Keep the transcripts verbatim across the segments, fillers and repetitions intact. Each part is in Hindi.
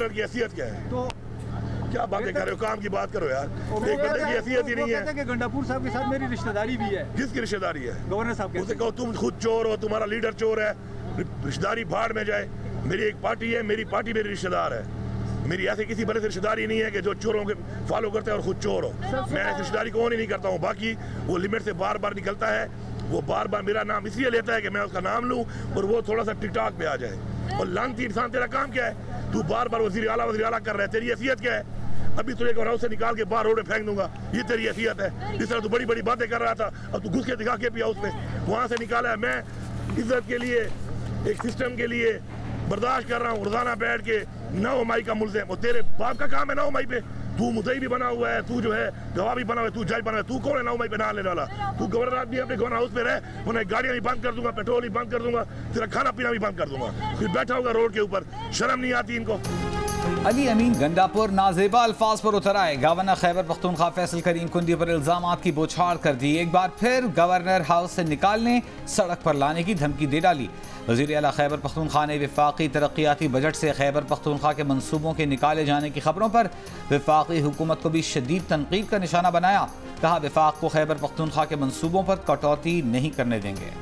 गवर्नर की हैसियत क्या है? तो क्या बातें कर रहे हो? काम की बात करो यार। एक बंदे की हैसियत ही नहीं है। गंडापुर साहब के साथ मेरी रिश्तेदारी भी है। किसकी रिश्तेदारी है? गवर्नर साहब के। उसे कहो तुम खुद चोर हो, तुम्हारा लीडर चोर है, रिश्तेदारी भाड़ में जाए। मेरी एक पार्टी है, मेरी पार्टी मेरी रिश्तेदार है। मेरी ऐसे किसी बड़े से रिश्तेदारी नहीं है कि जो चोरों के फॉलो करते हैं और खुद चोर हो। मैं ऐसी रिश्तेदारी कौन ही नहीं करता हूँ। बाकी वो लिमिट से बार बार निकलता है, वो बार बार मेरा नाम इसलिए लेता है कि मैं उसका नाम लूँ और वो थोड़ा सा टिकटॉक पे आ जाए। और लानती इंसान, तेरा काम क्या है? तू बार बार वजीर आला वजीर आला कर रहा है, तेरी हैसियत क्या है? अभी तुझे घर से निकाल के बाहर रोड में फेंक दूंगा, ये तेरी हैसियत है? जिस तरह तू बड़ी बड़ी बातें कर रहा था, अब तू घुस के दिखा के भी हाउस में वहाँ से निकाला है। मैं इज्जत के लिए, एक सिस्टम के लिए बर्दाश्त कर रहा हूँ रोजाना बैठ के नौ मई का मुल्ज़िम। और तेरे बाप का काम है नौ मई पे, तू मुद्दई भी बना हुआ है, तू जो है गवाह भी बना हुआ है, तू जज बना हुआ है। तू कौन है नौ मई पे ना लेने वाला? तू गवर्नर आदमी अपने गवर्नर हाउस में रह, उन्हें गाड़ियां भी बंद कर दूंगा, पेट्रोल भी बंद कर दूंगा, तेरा खाना पीना भी बंद कर दूंगा, फिर बैठा होगा रोड के ऊपर। शर्म नहीं आती इनको? अली अमीन गंडापुर नाजेबा अल्फाज पर उतर आए। गवर्नर खैबर पख्तूनख्वा फैसल करीम कुंदी पर इल्जामात की बौछार कर दी। एक बार फिर गवर्नर हाउस से निकालने, सड़क पर लाने की धमकी दे डाली। वज़ीर आला खैबर पख्तूनख्वा ने वफाकी तरक्याती बजट से खैबर पख्तूनख्वा के मनसूबों के निकाले जाने की खबरों पर वफाकी हुकूमत को भी शदीद तनकीद का निशाना बनाया। कहा वफाक को खैबर पख्तूनख्वा के मनसूबों पर कटौती नहीं करने देंगे।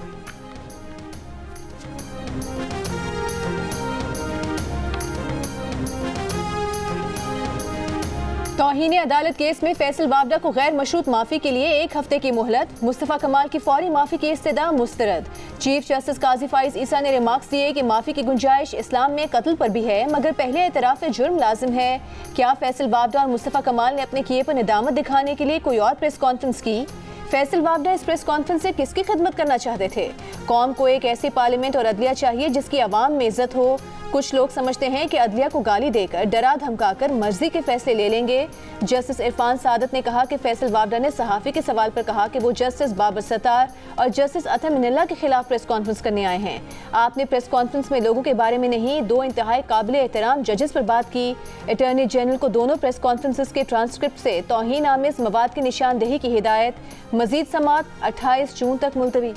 तौहीन अदालत केस में फैसल वावडा को गैर मशरूत माफी के लिए एक हफ्ते की मोहलत। मुस्तफ़ा कमाल की फौरी माफी की इस्तदा मुस्तरद। चीफ जस्टिस काजी फाइज ईसा ने रिमार्क्स दिए कि माफी की गुंजाइश इस्लाम में कत्ल पर भी है, मगर पहले एतराफ जुर्म लाजिम है। क्या फैसल वावडा और मुस्तफ़ा कमाल ने अपने किए पर निदामत दिखाने के लिए कोई और प्रेस कॉन्फ्रेंस की? फैसल वावडा इस प्रेस कॉन्फ्रेंस से किसकी खिदमत करना चाहते थे? कौम को एक ऐसी पार्लियामेंट और अदलिया चाहिए जिसकी आवाम में इज्जत हो। कुछ लोग समझते हैं कि अदलिया को गाली देकर, डरा धमकाकर मर्जी के फैसले ले लेंगे। जस्टिस इरफान सादत ने कहा कि फैसल वावडा ने सहाफ़ी के सवाल पर कहा कि वो जस्टिस बाबर सत्तार और जस्टिस अतम मिनल्ला के खिलाफ प्रेस कॉन्फ्रेंस करने आए हैं। आपने प्रेस कॉन्फ्रेंस में लोगों के बारे में नहीं, दो इंतहाई काबिल एहतराम जजेस पर बात की। अटॉर्नी जनरल को दोनों प्रेस कॉन्फ्रेंसेस के ट्रांसक्रिप्ट से तौहीन आमेज मवाद की निशानदेही की हिदायत। मजीद समात अट्ठाईस जून तक मुलतवी।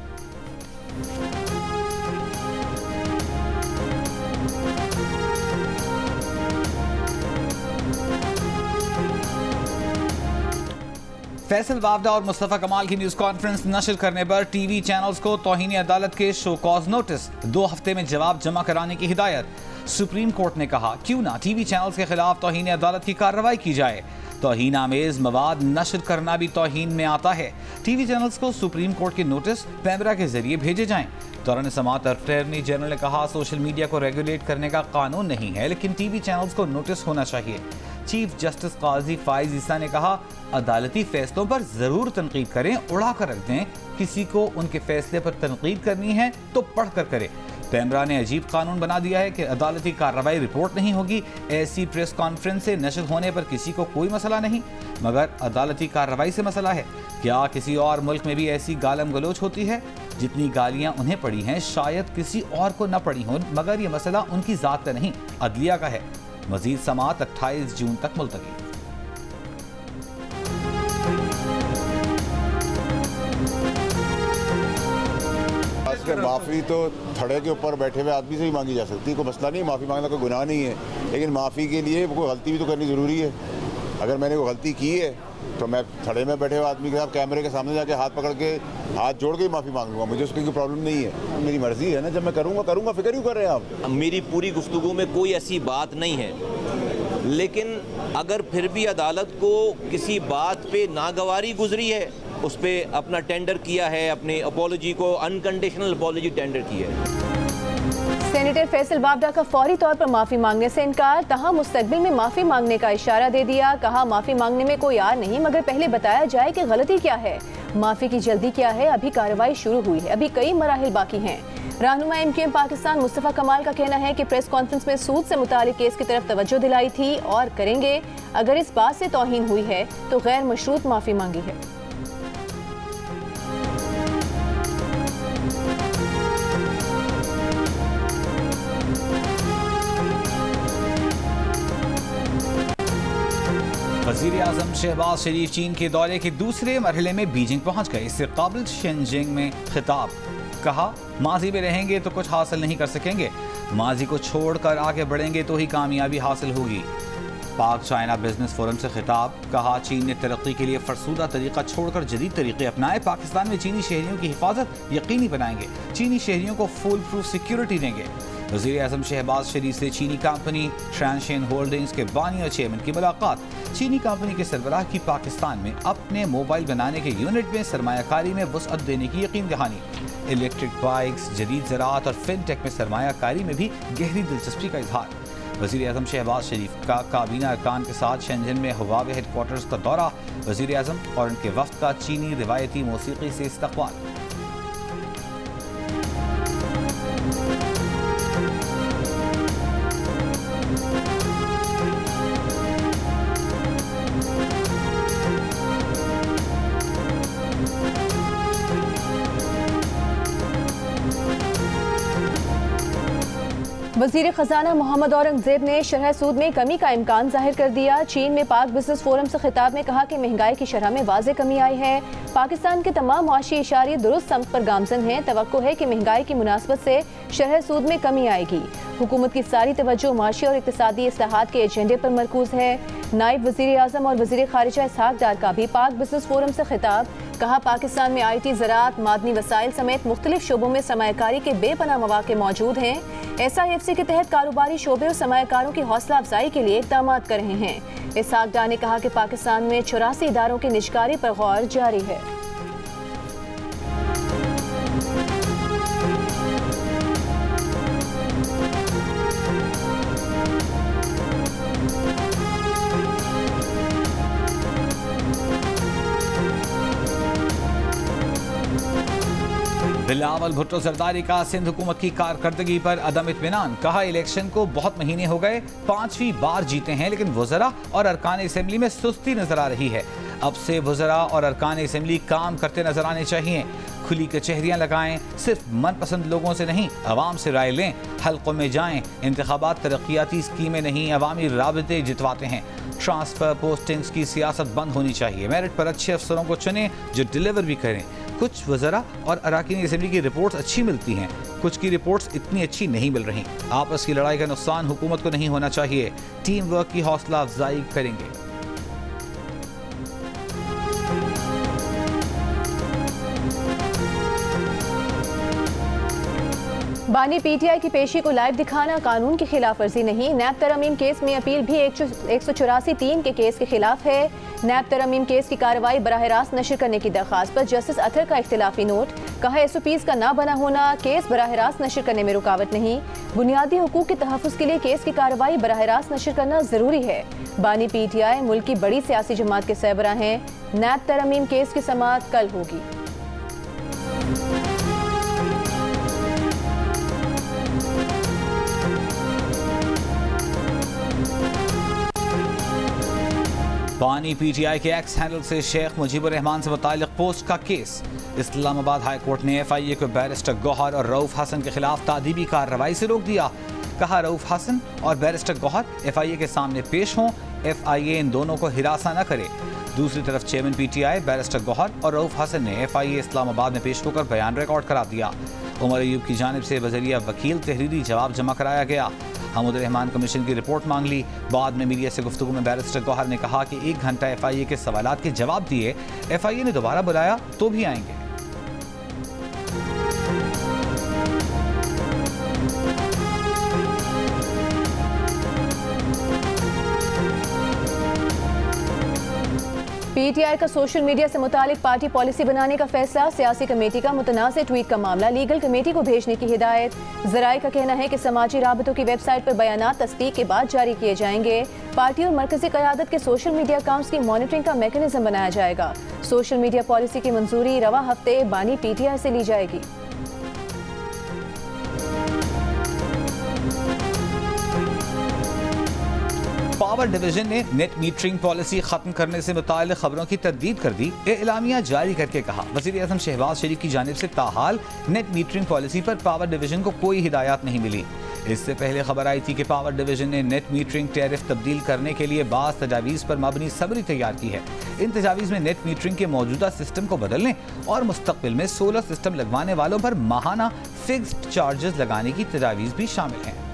फैसल वावडा और मुस्तफ़ा कमाल की न्यूज़ कॉन्फ्रेंस नशर करने पर टीवी चैनल्स को तौहीन अदालत के शो कॉज नोटिस, दो हफ्ते में जवाब जमा कराने की हिदायत। सुप्रीम कोर्ट ने कहा क्यों ना टीवी चैनल्स के खिलाफ तौहीन अदालत की कार्रवाई की जाए। तौहीन आमेज मवाद नशर करना भी तौहीन में आता है। टीवी चैनल्स को सुप्रीम कोर्ट के नोटिस पैमरा के जरिए भेजे जाएं। दौरान समाअत अटॉर्नी जनरल ने कहा सोशल मीडिया को रेगुलेट करने का कानून नहीं है, लेकिन टीवी चैनल्स को नोटिस होना चाहिए। चीफ जस्टिस काजी फाइज ईसा ने कहा अदालती फैसलों पर जरूर तनकीद करें, उड़ा कर रख दें। किसी को उनके फैसले पर तनकीद करनी है तो पढ़ कर करे। पैमरा ने अजीब कानून बना दिया है कि अदालती कार्रवाई रिपोर्ट नहीं होगी। ऐसी प्रेस कॉन्फ्रेंस से नशर होने पर किसी को कोई मसला नहीं, मगर अदालती कार्रवाई से मसला है। क्या किसी और मुल्क में भी ऐसी गालम गलोच होती है? जितनी गालियां उन्हें पड़ी हैं शायद किसी और को न पड़ी हों, मगर ये मसला उनकी जात का नहीं, अदलिया का है। मजीद समाअत अट्ठाईस जून तक मुलतवी। माफ़ी तो थड़े के ऊपर बैठे हुए आदमी से ही मांगी जा सकती है, कोई मसला नहीं, माफ़ी मांगना कोई गुनाह नहीं है। लेकिन माफ़ी के लिए कोई गलती भी तो करनी ज़रूरी है। अगर मैंने कोई गलती की है तो मैं थड़े में बैठे हुए आदमी के साथ कैमरे के सामने जाके हाथ पकड़ के हाथ जोड़ के ही माफ़ी मांग लूँगा, मुझे उसकी कोई प्रॉब्लम नहीं है। मेरी मर्ज़ी है ना, जब मैं करूँगा करूँगा, फिक्र क्यों कर रहे हैं आप? मेरी पूरी गुफ्तगू में कोई ऐसी बात नहीं है, लेकिन अगर फिर भी अदालत को किसी बात पे नागवारी गुजरी है, उस पर अपना टेंडर किया है, अपनी अपॉलॉजी को अनकंडीशनल अपॉलॉजी टेंडर की है। सेनेटर फैसल वावडा का फौरी तौर पर माफी मांगने से इनकार, तहा मुस्तकबिल में माफी मांगने का इशारा दे दिया। कहा माफी मांगने में कोई आर नहीं, मगर पहले बताया जाए कि गलती क्या है, माफी की जल्दी क्या है। अभी कार्रवाई शुरू हुई है, अभी कई मराहिल बाकी हैं। रहनुमा एमक्यूएम पाकिस्तान मुस्तफ़ा कमाल का कहना है कि प्रेस कॉन्फ्रेंस में सूद से मुतालिक केस की तरफ तवज्जो दिलाई थी और करेंगे। अगर इस बात से तौहीन हुई है तो गैर मशरूत माफी मांगी है। वज़ीर आज़म शहबाज शरीफ चीन के दौरे के दूसरे मरहले में बीजिंग पहुंच गए। इससे काबिल शेनजिंग में खिताब। कहा, माजी में रहेंगे तो कुछ हासिल नहीं कर सकेंगे, माजी को छोड़कर आगे बढ़ेंगे तो ही कामयाबी हासिल होगी। पाक चाइना बिजनेस फोरम से खिताब, कहा चीन ने तरक्की के लिए फरसूदा तरीका छोड़कर जदीद तरीके अपनाए, पाकिस्तान में चीनी शहरियों की हिफाजत यकीनी बनाएंगे, चीनी शहरियों को फुल प्रूफ सिक्योरिटी देंगे। वज़ीर आज़म शहबाज शरीफ से चीनी कंपनी ट्रांसशन होल्डिंग्स के बानी और चेयरमैन की मुलाकात। चीनी कंपनी के सरबराह की पाकिस्तान में अपने मोबाइल बनाने के यूनिट में सरमायाकारी में वसअत देने की यकीन दहानी। इलेक्ट्रिक बाइक्स, जदीद ज़राअत और फिनटेक में सरमायाकारी में भी गहरी दिलचस्पी का इजहार। वज़ीर आज़म शहबाज शरीफ का काबीना अरकान के साथ शेंजन में हुवावे हेडक्वार्टर्स का दौरा। वज़ीर आज़म और उनके वफ़द का चीनी रिवायती मौसीकी से इस्तक़बाल। वज़ीर ख़जाना मोहम्मद औरंगज़ेब ने शरह सूद में कमी का इम्कान जाहिर कर दिया। चीन में पाक बिजनेस फोरम से खिताब में कहा कि महंगाई की शरह में वाज़ेह कमी आई है। पाकिस्तान के तमाम मुआशी इशारे दुरुस्त समत पर गामजन हैं। तवक्को है कि महंगाई की मुनासबत से शरह सूद में कमी आएगी। हुकूमत की सारी तवज्जो माशी और इक़्तिसादी इस्लाहात के एजेंडे पर मरकूज है। नायब वज़ीर आज़म और वज़ीर ख़ारिजा इसहाक़ डार का भी पाक बिजनेस फोरम से खिताब, कहा पाकिस्तान में आई टी, ज़राअत, मादनी वसाइल समेत मुख्तलिफ शोबों में सरमायाकारी के बेपनाह मौक़े मौजूद हैं। एस आई एफ सी के तहत कारोबारी शोबे और सरमायाकारों की हौसला अफजाई के लिए इक़दाम कर रहे हैं। इसहाक़ डार ने कहा कि पाकिस्तान में चौरासी इदारों की निजकारी पर गौर जारी है। बिलावल भुट्टो जरदारी का सिंध हुकूमत की कारकर्दगी पर अदम इत्मीनान, कहा इलेक्शन को बहुत महीने हो गए, पांचवी बार जीते हैं लेकिन वज़रा और अरकान असेंबली में सुस्ती नजर आ रही है। अब से वज़रा और अरकान असेंबली काम करते नजर आने चाहिए, खुली कचहरियाँ लगाएं, सिर्फ मनपसंद लोगों से नहीं अवाम से राय लें, हल्कों में जाएं, इंतखाबात तरक्याती स्कीमें नहीं अवामी राबते जितवाते हैं। ट्रांसफ़र पोस्टिंग्स की सियासत बंद होनी चाहिए, मेरिट पर अच्छे अफसरों को चुनें जो डिलीवर भी करें। कुछ वज़रा और अरकान असेंबली की रिपोर्ट्स अच्छी मिलती हैं, कुछ की रिपोर्ट्स इतनी अच्छी नहीं मिल रही। आपस की लड़ाई का नुकसान हुकूमत को नहीं होना चाहिए, टीम वर्क की हौसला अफजाई करेंगे। बानी पीटीआई की पेशी को लाइव दिखाना कानून की खिलाफ वर्जी नहीं। नैब तरमीम केस में अपील भी एक सौ चौरासी तीन के केस के खिलाफ है। नैब तरमीम केस की कार्रवाई बराह रास्त नशर करने की दरख्वास्त पर जस्टिस अतर का इख्तिलाफी नोट, कहा एस ओ पीज़ का ना बना होना केस बराह रास्त नशर करने में रुकावट नहीं। बुनियादी हुकूक के तहफ़्फ़ुज़ के लिए केस की कार्रवाई बराह रास्त नशर करना जरूरी है। बानी पीटीआई मुल्क की बड़ी सियासी जमात के सरबरा हैं। नैब तरमीम केस की समाअत कल होगी। बानी पीटीआई के एक्स हैंडल से शेख मुजीबुर रहमान से मुताल्लिक पोस्ट का केस। इस्लामाबाद हाई कोर्ट ने एफ आई ए को बैरिस्टर गौहर और रऊफ हसन के खिलाफ तादीबी कार्रवाई से रोक दिया। कहा रऊफ हसन और barrister Gohar F I A के सामने पेश हों, एफ आई ए इन दोनों को हिरासा न करे। दूसरी तरफ चेयरमैन पीटीआई बैरिस्टर गौहर और रऊफ हसन ने एफ आई ए इस्लामाबाद में पेश होकर बयान रिकॉर्ड करा दिया। उमर अयूब की जानिब से बजरिया वकील तहरीरी जवाब जमा कराया गया। हमूद रहमान कमीशन की रिपोर्ट मांग ली। बाद में मीडिया से गुफ्तगू में बैरिस्टर गौहर ने कहा कि एक घंटा एफ आई ए के सवालात के जवाब दिए, एफ आई ए ने दोबारा बुलाया तो भी आएंगे। पीटीआई का सोशल मीडिया से मुतालिक पार्टी पॉलिसी बनाने का फैसला, सियासी कमेटी का मुतनाज़ ट्वीट का मामला लीगल कमेटी को भेजने की हिदायत। ज़राए का कहना है कि समाजी राबतों की वेबसाइट पर बयानात तस्दीक के बाद जारी किए जाएंगे। पार्टी और मरकजी क़यादत के सोशल मीडिया अकाउंट्स की मॉनिटरिंग का मैकेनिज्म बनाया जाएगा। सोशल मीडिया पॉलिसी की मंजूरी रवा हफ्ते बानी पीटीआई से ली जाएगी। पावर डिवीजन ने नेट मीटरिंग पॉलिसी खत्म करने से मुताल्लिक़ खबरों की तरदीद कर दी। एलामिया जारी करके कहा वज़ीर आज़म शहबाज शरीफ की जानिब से ताहाल नेट मीटरिंग पॉलिसी पर पावर डिवीजन को कोई हिदायत नहीं मिली। इससे पहले खबर आई थी कि पावर डिवीजन ने नेट मीटरिंग टैरिफ तब्दील करने के लिए बाज़ तजावीज़ पर मबनी समरी तैयार की है। इन तजावीज़ में नेट मीटरिंग के मौजूदा सिस्टम को बदलने और मुस्तकबिल में सोलर सिस्टम लगवाने वालों पर माहाना फिक्स्ड चार्जेस लगाने की तजावीज़ भी शामिल हैं।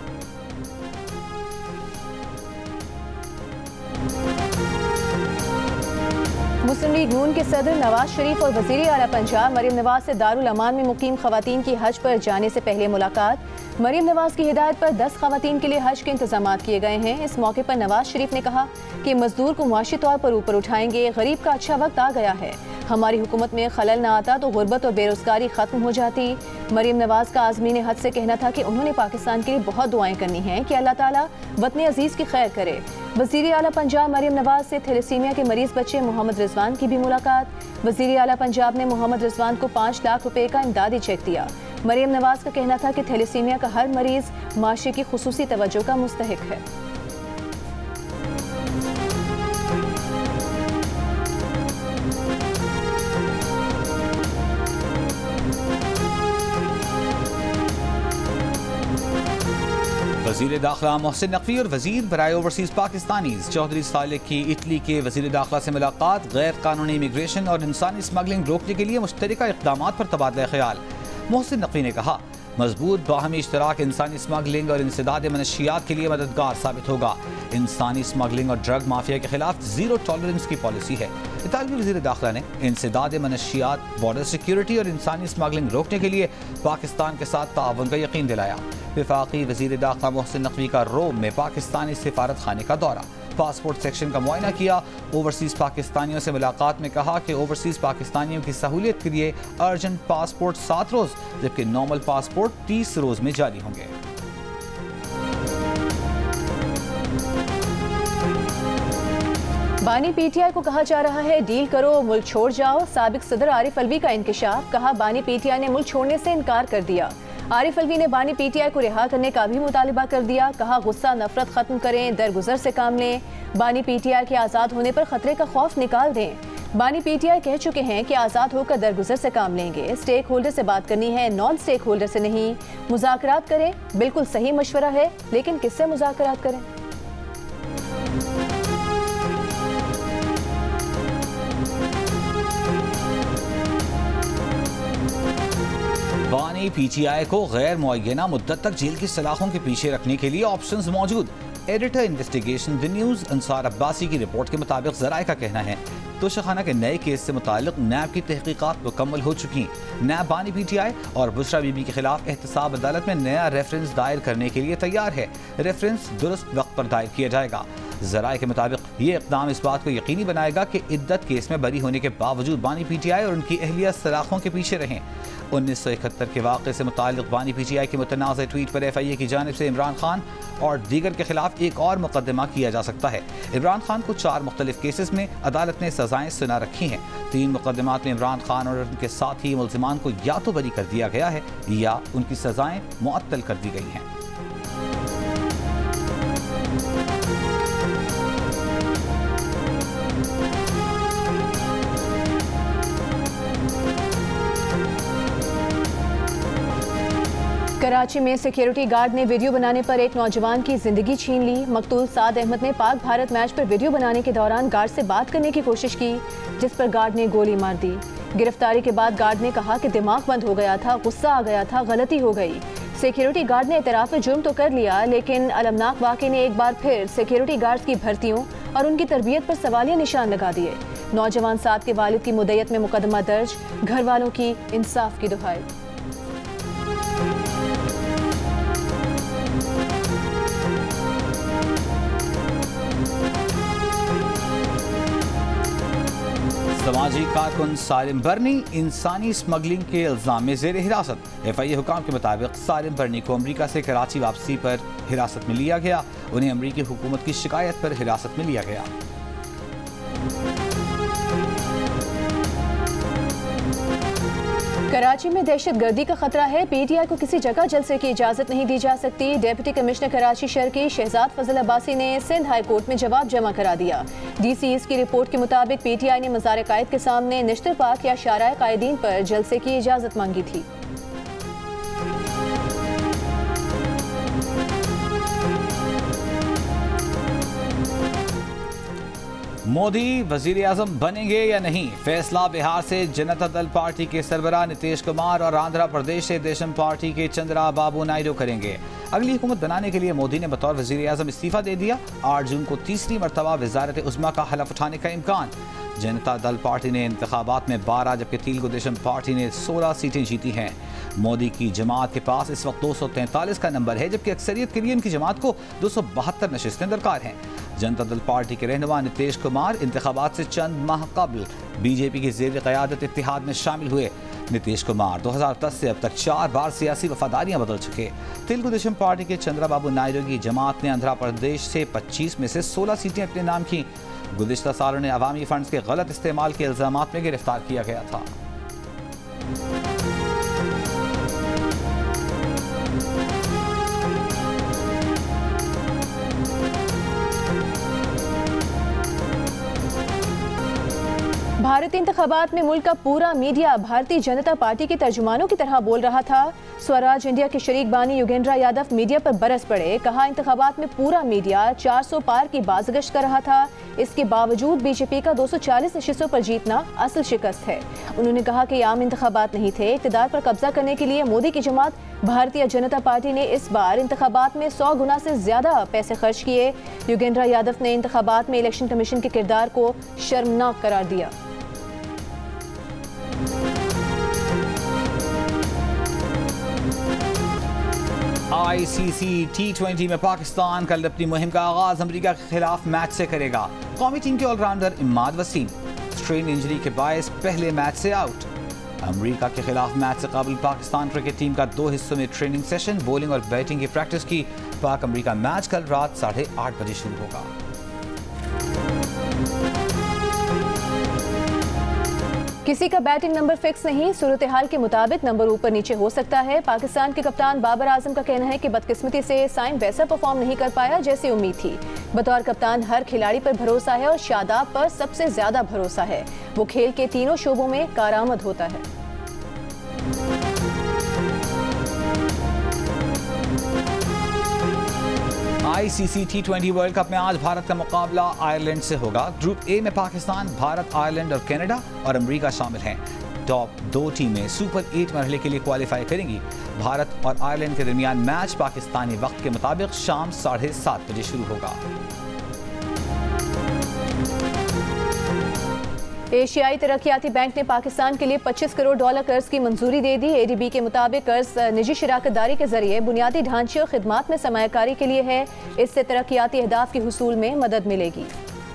मुस्लिम लीग नून के सदर नवाज शरीफ और वज़ीर आला पंजाब मरीम नवाज से दारुल अमान में मुकीम खवातीन की हज पर जाने से पहले मुलाकात। मरीम नवाज की हिदायत पर दस खवातीन के लिए हज के इंतजाम किए गए हैं। इस मौके पर नवाज शरीफ ने कहा कि मजदूर को मुआशी तौर पर ऊपर उठाएंगे। गरीब का अच्छा वक्त आ गया है। हमारी हुकूमत में खलल ना आता तो गुर्बत और बेरोजगारी खत्म हो जाती। मरीम नवाज का आज़मीन हज से कहना था कि उन्होंने पाकिस्तान के लिए बहुत दुआएं करनी हैं कि अल्लाह ताला वतन अजीज़ की खैर करे। वज़ीर आला पंजाब मरीम नवाज से थैलेसीमिया के मरीज बच्चे मोहम्मद रिजवान की भी मुलाकात। वज़ीर आला पंजाब ने मोहम्मद रिजवान को पाँच लाख रुपए का इमदादी चेक दिया। मरीम नवाज का कहना था कि थैलेसीमिया का हर मरीज माशरे की खुसूसी तवज्जो का मुस्तहिक है। वज़ीर दाखिला मोहसिन नकवी और वज़ीर बराए ओवरसीज़ पाकिस्तानीज़ चौधरी सालिक की इटली के वज़ीर दाखिला से मुलाकात। गैर कानूनी इमिग्रेशन और इंसानी स्मगलिंग रोकने के लिए मुश्तरका इक़दाम पर तबादला ख्याल। मोहसिन नकवी ने कहा मजबूत बाहमी इश्तराक इंसानी स्मगलिंग और इंसदाद मनशियात के लिए मददगार साबित होगा। इंसानी स्मगलिंग और ड्रग माफिया के खिलाफ जीरो टॉलरेंस की पॉलिसी है। इतालवी वज़ीर दाखिला ने इंसदाद मनशियात, बॉर्डर सिक्योरिटी और इंसानी स्मगलिंग रोकने के लिए पाकिस्तान के साथ ताउन का यकीन दिलाया। वफाकी वज़ीर दाखिला मोहसिन नकवी का रोम में पाकिस्तानी सिफारत खाने का दौरा। पासपोर्ट सेक्शन का मुआयना किया। ओवरसीज़ पाकिस्तानियों से मुलाकात में कहा कि ओवरसीज़ पाकिस्तानियों की सहूलियत के लिए अर्जेंट पासपोर्ट सात रोज़ जबकि नॉर्मल पासपोर्ट तीस रोज़ में जारी होंगे। बानी पीटीआई को कहा जा रहा है डील करो मुल्क छोड़ जाओ। साबिक सदर आरिफ अलवी का इंकशाफ। कहा बानी पीटीआई ने मुल्क छोड़ने से इनकार कर दिया। आरिफ अलवी ने बानी पीटीआई को रिहा करने का भी मुतालिबा कर दिया। कहा गुस्सा नफरत खत्म करें, दरगुजर से काम लें। बानी पीटीआई के आज़ाद होने पर खतरे का खौफ निकाल दें। बानी पीटीआई कह चुके हैं कि आज़ाद होकर दरगुजर से काम लेंगे। स्टेक होल्डर से बात करनी है, नॉन स्टेक होल्डर से नहीं। मुज़ाकरात करें, बिल्कुल सही मशवरा है, लेकिन किससे मुज़ाकरात करें? बानी पीटीआई को गैर मुअय्यना मुद्दत तक जेल की सलाखों के पीछे रखने के लिए ऑप्शंस मौजूद। Editor investigation the news Ansar Abbasi की रिपोर्ट के मुताबिक ज़राए का कहना है तोशाखाना के नए केस से मुताल्लिक नैब की तहकीकात मुकम्मल हो चुकी। नैब बानी पीटीआई और बुशरा बीबी के खिलाफ एहतसाब अदालत में नया रेफरेंस दायर करने के लिए तैयार है। रेफरेंस दुरुस्त वक्त पर दायर किया जाएगा। ज़राए के मुताबिक ये इक़दाम इस बात को यकीनी बनाएगा कि इद्दत केस में बरी होने के बावजूद बानी पीटीआई और उनकी अहलिया सलाखों के पीछे रहें। उन्नीस सौ इकहत्तर के वाक़े से मुताल्लिक़ बानी पीटीआई के मुतनाज़ ट्वीट पर एफ आई ए की जानिब से इमरान खान और दीगर के खिलाफ एक और मुकदमा किया जा सकता है। इमरान खान को चार मुख्तलिफ केसेस में अदालत ने सजाएं सुना रखी हैं। तीन मुकदमात में इमरान खान और उनके साथी मुल्ज़िमान को या तो बरी कर दिया गया है या उनकी सजाएं मुअत्तल कर दी गई हैं। कराची में सिक्योरिटी गार्ड ने वीडियो बनाने पर एक नौजवान की जिंदगी छीन ली। मकतूल साद अहमद ने पाक भारत मैच पर वीडियो बनाने के दौरान गार्ड से बात करने की कोशिश की, जिस पर गार्ड ने गोली मार दी। गिरफ्तारी के बाद गार्ड ने कहा कि दिमाग बंद हो गया था, गुस्सा आ गया था, गलती हो गई। सिक्योरिटी गार्ड ने इतराफ़ जुर्म तो कर लिया, लेकिन अलमनाक वाक़े ने एक बार फिर सिक्योरिटी गार्ड्स की भर्तियों और उनकी तरबियत पर सवालिया निशान लगा दिए। नौजवान साद के वालिद की मुद्दत में मुकदमा दर्ज। घर वालों की इंसाफ की दुहाई। समाजी कारकुन सालिम बर्नी इंसानी स्मगलिंग के इल्ज़ाम में ज़ेर हिरासत। एफ आई ए हुकाम के मुताबिक सालिम बर्नी को अमरीका से कराची वापसी पर हिरासत में लिया गया। उन्हें अमरीकी हुकूमत की शिकायत पर हिरासत में लिया गया। कराची में दहशत गर्दी का खतरा है। पीटीआई को किसी जगह जलसे की इजाजत नहीं दी जा सकती। डिप्टी कमिश्नर कराची शर्की शहजाद फजल अब्बासी ने सिंध हाई कोर्ट में जवाब जमा करा दिया। डीसीएस की रिपोर्ट के मुताबिक पीटीआई ने मज़ार कायद के सामने निश्तर पाक या शाराए कायदीन पर जलसे की इजाजत मांगी थी। मोदी वजीर आजम बनेंगे या नहीं, फैसला बिहार से जनता दल पार्टी के सरबराह नीतीश कुमार और आंध्र प्रदेश से देशम पार्टी के चंद्रा बाबू नायडू करेंगे। अगली हुकूमत बनाने के लिए मोदी ने बतौर वजीर आजम इस्तीफा दे दिया। आठ जून को तीसरी मरतबा वजारत उज़्मा का हलफ उठाने का इम्कान। जनता दल पार्टी ने इंतखाबात में बारह जबकि तेलुगु देशम पार्टी ने सोलह सीटें जीती हैं। मोदी की जमात के पास इस वक्त दो सौ तैंतालीस का नंबर है, जबकि अक्सरियत के लिए उनकी जमात को दो सौ बहत्तर नशिस्तें दरकार हैं। जनता दल पार्टी के रहनुमा नीतीश कुमार इंतखाबात से चंद माह कबल बीजेपी की ज़ेर क़यादत इत्तेहाद में शामिल हुए। नीतीश कुमार दो हज़ार दस से अब तक चार बार सियासी वफादारियां बदल चुके। तेलुगु देशम पार्टी के चंद्रा बाबू नायडू की जमात ने आंध्र प्रदेश से पच्चीस में से सोलह सीटें अपने नाम की। गुज़िश्ता सालों ने अवामी फंड्स के गलत इस्तेमाल के इल्ज़ामात में गिरफ्तार किया गया था। भारतीय इंतखाबात में मुल्क का पूरा मीडिया भारतीय जनता पार्टी के तर्जुमानों की तरह बोल रहा था। स्वराज इंडिया के शरीक बानी योगेंद्र यादव मीडिया पर बरस पड़े। कहा, इंतखाबात में पूरा मीडिया चार सौ पार की बाज़गश्त कर रहा था। इसके बावजूद बीजेपी का दो सौ चालीस नशिस्तों पर जीतना असल शिकस्त है। उन्होंने कहा कि आम इंतखाबात नहीं थे। इक़्तिदार पर कब्जा करने के लिए मोदी की जमात भारतीय जनता पार्टी ने इस बार इंतखाबात में सौ गुना से ज्यादा पैसे खर्च किए। योगेंद्र यादव ने इंतखाबात में इलेक्शन कमीशन के किरदार को शर्मनाक करार दिया। आई सी सी टी ट्वेंटी में पाकिस्तान कल अपनी मुहिम का आगाज अमेरिका के खिलाफ मैच से करेगा। कौमी टीम के allrounder Imad Wasim strain injury के बायस पहले मैच से आउट। अमेरिका के खिलाफ मैच से काबिल पाकिस्तान क्रिकेट टीम का दो हिस्सों में ट्रेनिंग सेशन, बॉलिंग और बैटिंग की प्रैक्टिस की। पाक अमेरिका मैच कल रात साढ़े आठ बजे शुरू होगा। किसी का बैटिंग नंबर फिक्स नहीं, सूरत हाल के मुताबिक नंबर ऊपर नीचे हो सकता है। पाकिस्तान के कप्तान बाबर आजम का कहना है कि बदकिस्मती से साइम वैसा परफॉर्म नहीं कर पाया जैसी उम्मीद थी। बतौर कप्तान हर खिलाड़ी पर भरोसा है और शादाब पर सबसे ज्यादा भरोसा है। वो खेल के तीनों शोबों में कारआमद होता है। I C C T twenty world cup में आज भारत का मुकाबला आयरलैंड से होगा। ग्रुप ए में पाकिस्तान, भारत, आयरलैंड और कनाडा और अमेरिका शामिल हैं। टॉप दो टीमें सुपर एट मरहले के लिए क्वालिफाई करेंगी। भारत और आयरलैंड के दरमियान मैच पाकिस्तानी वक्त के मुताबिक शाम साढ़े सात बजे शुरू होगा। एशियाई तरक्याती बैंक ने पाकिस्तान के लिए पच्चीस करोड़ डॉलर कर्ज की मंजूरी दे दी। ए डी बी के मुताबिक कर्ज निजी शराकतदारी के जरिए बुनियादी ढांचे और खिदमात में सरमायाकारी के लिए है। इससे तरक्याती अहदाफ के हुसूल में मदद मिलेगी।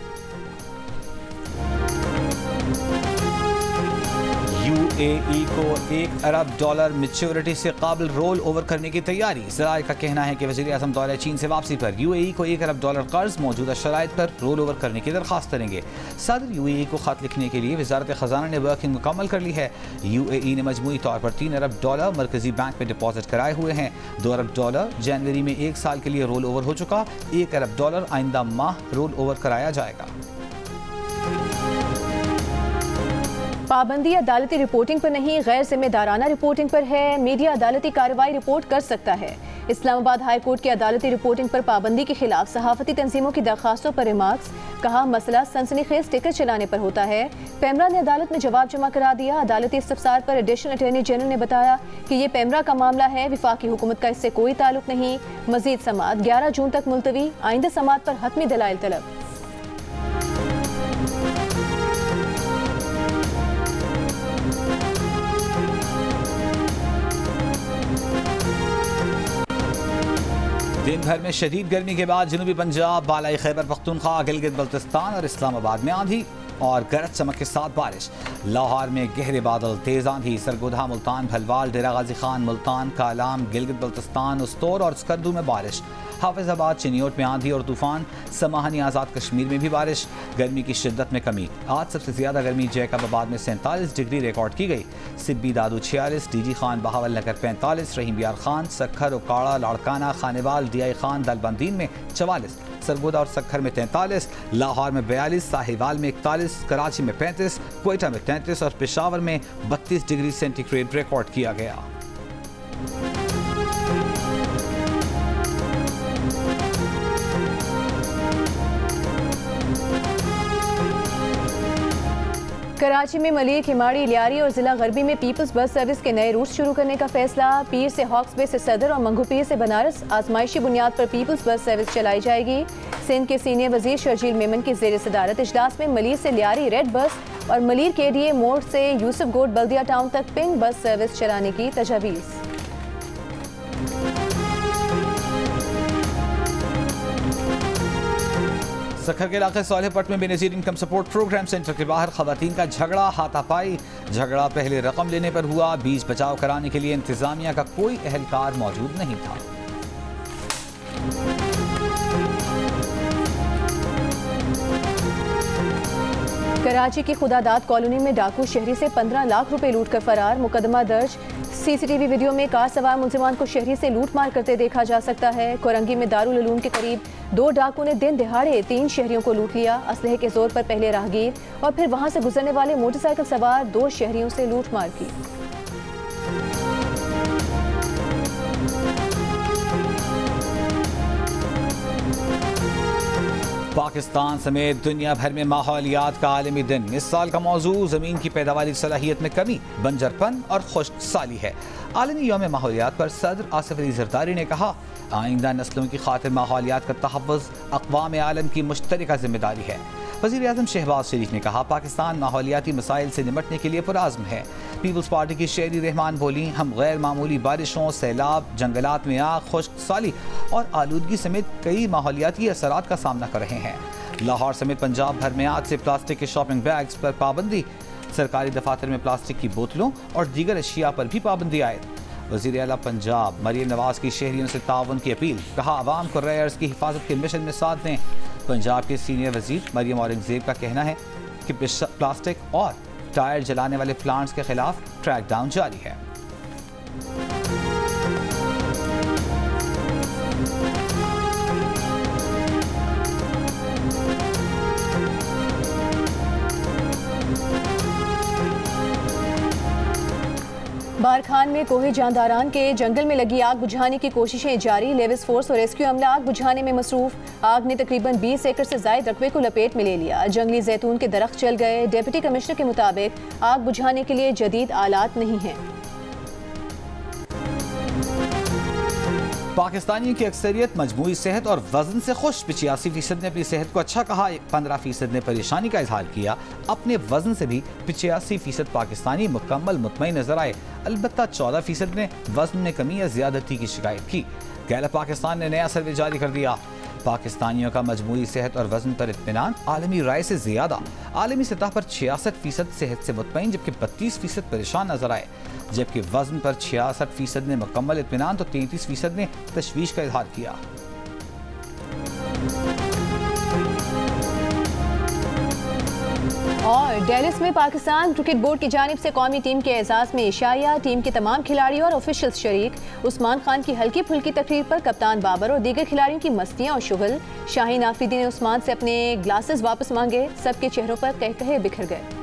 यू ए ई को एक अरब डॉलर मैच्योरिटी से काबिल रोल ओवर करने की तैयारी। ज़राए का कहना है कि वज़ीर आज़म दौरे चीन से वापसी पर यू ए ई को एक अरब डॉलर कर्ज मौजूदा शराइत पर रोल ओवर करने की दरख्वास्त करेंगे। सदर यू ए ई को खत लिखने के लिए वजारत ख़जाना ने वर्किंग मुकम्मल कर ली है। यू ए ई ने मजमूई तौर पर तीन अरब डॉलर मरकजी बैंक में डिपॉजिट कराए हुए हैं। दो अरब डॉलर जनवरी में एक साल के लिए रोल ओवर हो चुका। एक अरब डॉलर आइंदा माह रोल ओवर कराया जाएगा। पाबंदी अदालती रिपोर्टिंग पर नहीं, गैर जिम्मेदाराना रिपोर्टिंग पर है। मीडिया अदालती कार्रवाई रिपोर्ट कर सकता है। इस्लामाबाद हाई कोर्ट की अदालती रिपोर्टिंग पर पाबंदी के खिलाफ सहाफती तंजीमों की दरखास्तों पर रिमार्क्स। कहा, मसला सनसनीखेज टिकट चलाने पर होता है। पेमरा ने अदालत में जवाब जमा करा दिया। अदालती इस्तफसार पर एडिशनल अटॉर्नी जनरल ने बताया कि ये पेमरा का मामला है, विफाकी हुकूमत का इससे कोई ताल्लुक नहीं। मजीद समात ग्यारह जून तक मुलतवी, आइंदा समात पर हतमी दलाइल तलब। दिन भर में शदीद गर्मी के बाद जनूबी पंजाब, बालाई खैबर पख्तूनख्वा, गिलगित बल्तिस्तान और इस्लामाबाद में आंधी और गरज चमक के साथ बारिश। लाहौर में गहरे बादल, तेज आंधी। सरगोधा, मुल्तान, भलवाल, डेरा गाजी खान, मुल्तान, कालाम, गिलगित बल्तिस्तान, उस्तोर और स्कर्दू में बारिश। हाफिजाबाद, चिनियोट में आंधी और तूफान। समाहानी आज़ाद कश्मीर में भी बारिश। गर्मी की शिद्दत में कमी। आज सबसे ज़्यादा गर्मी जैकबाबाद में सैंतालीस डिग्री रिकॉर्ड की गई। सिब्बी दादू छियालीस, D G Khan Bahawalnagar पैंतालीस, रहीम यार खान, सखर, उकाड़ा, लाड़काना, खानेवाल, डी आई खान, दलबंदीन में चवालीस, सरगोदा और सखर में तैंतालीस, लाहौर में बयालीस, साहिवाल में इकतालीस, कराची में पैंतीस, क्वेटा में तैंतीस और पेशावर में बत्तीस डिग्री सेंटीग्रेड रिकॉर्ड किया गया। कराची में मलिर, खिमाड़ी, लियारी और जिला गरबी में पीपल्स बस सर्विस के नए रूट शुरू करने का फैसला। पीर से हॉक्स बे से सदर और मंगू पीर से बनारस आजमाइशी बुनियाद पर पीपल्स बस सर्विस चलाई जाएगी। सिंध के सीनियर वजीर शर्जील मेमन की ज़ेर सदारत इजलास में मलिर से लियारी रेड बस और मलिर के डी ए मोड़ से यूसुफ गोड बल्दिया टाउन तक पिंक बस सर्विस चलाने की तजवीज़। सखर के इलाके सालेहपट में Benazir income support programme centre के बाहर खवातीन का झगड़ा, हाथापाई। झगड़ा पहले रकम लेने पर हुआ। बीच बचाव कराने के लिए इंतजामिया का कोई एहलकार मौजूद नहीं था। कराची की खुदादाद कॉलोनी में डाकू शहरी से पंद्रह लाख रुपए लूट कर फरार, मुकदमा दर्ज। सीसीटीवी वीडियो में कार सवार मुलजिमान को शहरी से लूट मार करते देखा जा सकता है। कोरंगी में दारुल उलूम के करीब दो डाकू ने दिन दिहाड़े तीन शहरियों को लूट लिया। असलहे के जोर पर पहले राहगीर और फिर वहां से गुजरने वाले मोटरसाइकिल सवार दो शहरियों से लूट मार की। पाकिस्तान समेत दुनिया भर में माहौलियात का आलमी दिन। इस साल का मौजू ज़मीन की पैदावारी सलाहियत में कमी, बंजरपन और खुश्क साली है। आलमी यौम माहौलियात पर सदर आसिफ अली जरदारी ने कहा, आइंदा नस्लों की खातिर माहौलियात का तहफ़्फ़ुज़ अक़वाम आलम की मुश्तरका जिम्मेदारी है। वज़ीर आज़म शहबाज शरीफ ने कहा, पाकिस्तान माहौलियाती मसाइल से निपटने के लिए पुरआज़्म है। पीपल्स पार्टी की शेरी रहमान बोली, हम गैर मामूली बारिशों, सैलाब, जंगलात में आग, खुश्क साली और आलूदगी समेत कई माहौलियाती असरात का सामना कर रहे हैं। लाहौर समेत पंजाब भर में आज से प्लास्टिक के शॉपिंग बैग्स पर पाबंदी। सरकारी दफातर में प्लास्टिक की बोतलों और दीगर अशिया पर भी पाबंदी आयद। वज़ीर आला पंजाब मरियम नवाज की शहरियों से ताउन की अपील, कहा आवाम को रेयर्स की हिफाजत के मिशन में साथ दें। पंजाब के सीनियर वजीर मरियम औरंगजेब का कहना है कि प्लास्टिक और टायर जलाने वाले प्लांट्स के खिलाफ ट्रैक डाउन जारी है। बारखान में कोहे जानदारान के जंगल में लगी आग बुझाने की कोशिशें जारी। लेविस फोर्स और रेस्क्यू अमला आग बुझाने में मसरूफ। आग ने तकरीबन बीस एकड़ से जायद रकबे को लपेट में ले लिया। जंगली जैतून के दरख्त जल गए। डिप्टी कमिश्नर के मुताबिक आग बुझाने के लिए जदीद आलात नहीं हैं। पाकिस्तानियों की अक्सरियत मजमूई सेहत और वजन से खुश। पिचासी फीसद ने अपनी सेहत को अच्छा कहा। पंद्रह फीसद ने परेशानी का इजहार किया। अपने वजन से भी पिचासी फीसद पाकिस्तानी मुकम्मल मुतमईन नजर आए। अलबत्ता चौदह फीसद ने वजन में कमी या ज्यादती की शिकायत की। गैलप पाकिस्तान ने नया सर्वे जारी कर दिया। पाकिस्तानियों का मजमूई सेहत और वजन पर इत्मीनान आलमी राय से ज्यादा। आलमी सतह पर छियासठ फीसद सेहत से मुतमईन जबकि बत्तीस फीसद परेशान नजर आए। जबकि वजन पर छियासठ फीसद ने मुकम्मल इत्मीनान तो तैंतीस फीसद ने तशवीश का इजहार किया। और डेलिस में पाकिस्तान क्रिकेट बोर्ड की जानिब से कौमी टीम के एजाज में इशाया। टीम के तमाम खिलाड़ियों और ऑफिशियल्स शरीक। उस्मान खान की हल्की फुल्की तकरीर पर कप्तान बाबर और दीगर खिलाड़ियों की मस्तियां और शुगल। शाहीन आफरीदी ने उस्मान से अपने ग्लासेस वापस मांगे। सबके चेहरों पर कहकहे बिखर गए।